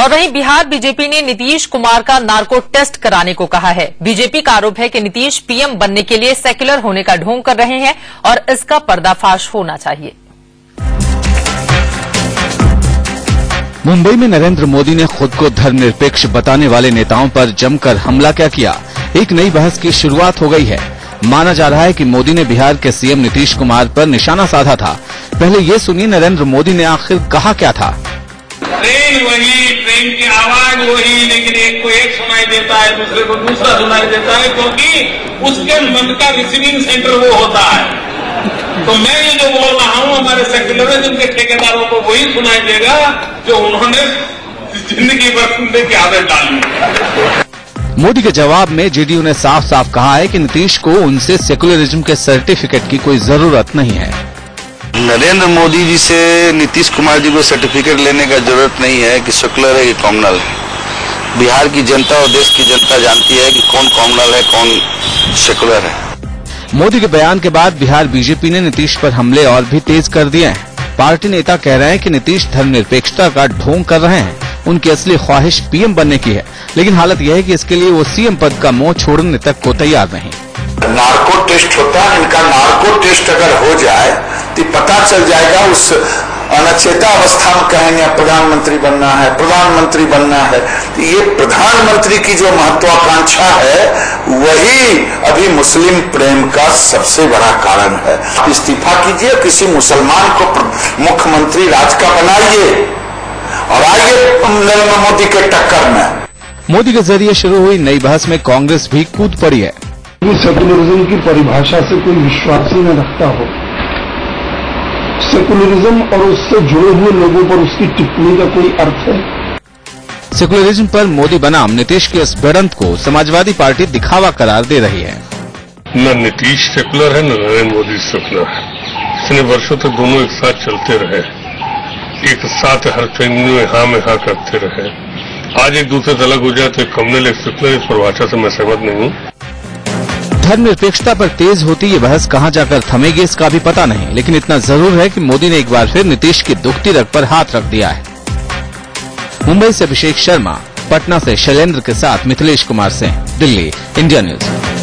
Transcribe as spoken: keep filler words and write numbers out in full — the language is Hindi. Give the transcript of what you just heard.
और वहीं बिहार बीजेपी ने नीतीश कुमार का नार्को टेस्ट कराने को कहा है। बीजेपी का आरोप है कि नीतीश पीएम बनने के लिए सेक्युलर होने का ढोंग कर रहे हैं और इसका पर्दाफाश होना चाहिए। मुंबई में नरेंद्र मोदी ने खुद को धर्मनिरपेक्ष बताने वाले नेताओं पर जमकर हमला क्या किया, एक नई बहस की शुरुआत हो गई है। माना जा रहा है कि मोदी ने बिहार के सीएम नीतीश कुमार पर निशाना साधा था। पहले ये सुनिए नरेंद्र मोदी ने आखिर कहा क्या था। ट्रेन वही, ट्रेन की आवाज वही, लेकिन एक को एक सुनाई देता है, दूसरे को दूसरा सुनाई देता है, क्योंकि उसके मन का रिसीविंग सेंटर वो होता है। तो मैं ये जो बोल रहा हूँ हमारे सेक्युलरिज्म के ठेकेदारों को वही सुनाई देगा जो उन्होंने जिंदगी भर सुनने की आदत डाली। मोदी के जवाब में जेडीयू ने साफ साफ कहा है कि नीतीश को उनसे सेक्युलरिज्म के सर्टिफिकेट की कोई जरूरत नहीं है। नरेंद्र मोदी जी से नीतीश कुमार जी को सर्टिफिकेट लेने का जरूरत नहीं है कि सेक्युलर है कि कॉमनल है। बिहार की जनता और देश की जनता जानती है कि कौन कॉमनल है, कौन सेक्युलर है। मोदी के बयान के बाद बिहार बीजेपी ने नीतीश पर हमले और भी तेज कर दिए हैं। पार्टी नेता कह रहे हैं कि नीतीश धर्मनिरपेक्षता का ढोंग कर रहे हैं। उनकी असली ख्वाहिश पीएम बनने की है, लेकिन हालत यह है कि इसके लिए वो सीएम पद का मोह छोड़ने तक को तैयार नहीं। नार्को टेस्ट होता है, इनका नार्को टेस्ट अगर हो जाए तो पता चल जाएगा। उस अनचेता अवस्था में कहेंगे प्रधानमंत्री बनना है, प्रधानमंत्री बनना है। तो ये प्रधानमंत्री की जो महत्वाकांक्षा है वही अभी मुस्लिम प्रेम का सबसे बड़ा कारण है। इस्तीफा कीजिए, किसी मुसलमान को मुख्यमंत्री राज का बनाइए और आइए नरेंद्र मोदी के टक्कर में। मोदी के जरिए शुरू हुई नई बहस में कांग्रेस भी कूद पड़ी है। सेकुलरिज्म की परिभाषा से कोई विश्वास ही न रखता हो, सेकुलरिज्म और उससे जुड़े हुए लोगों पर उसकी टिप्पणी का कोई अर्थ है? सेकुलरिज्म पर मोदी बनाम नीतीश के इस भिड़ंत को समाजवादी पार्टी दिखावा करार दे रही है। न नीतीश सेकुलर है न नरेंद्र मोदी सेकुलर है। इतने वर्षों तक दोनों एक साथ चलते रहे, एक साथ हर चीज में हाँ में हाँ करते रहे। आज एक दूसरे से अलग हो जाए तो कम्युनल एक सेकुलर, इस परिभाषा से मैं सहमत नहीं हूँ। धर्मनिरपेक्षता पर तेज होती ये बहस कहां जाकर थमेगी इसका भी पता नहीं, लेकिन इतना जरूर है कि मोदी ने एक बार फिर नीतीश की दुखती रग पर हाथ रख दिया है। मुंबई से अभिषेक शर्मा, पटना से शैलेंद्र के साथ मिथिलेश कुमार सिंह, दिल्ली, इंडिया न्यूज।